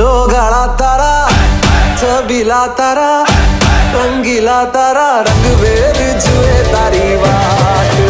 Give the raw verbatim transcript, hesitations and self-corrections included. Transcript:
जोगाड़ा तारा छबीला तारा रंगीला तारा रंग बेर जुए तारी बात